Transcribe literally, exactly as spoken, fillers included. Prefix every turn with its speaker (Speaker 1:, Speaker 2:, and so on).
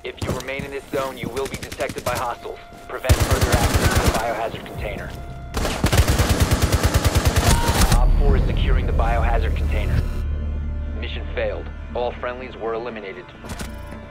Speaker 1: If you remain in this zone, you will be detected by hostiles. Prevent further access to the biohazard container. Op four is securing the biohazard container. Mission failed. All friendlies were eliminated.